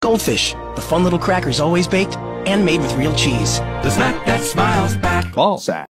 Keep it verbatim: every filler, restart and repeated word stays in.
Goldfish, the fun little crackers always baked and made with real cheese. The snack that smiles back. Ballsac.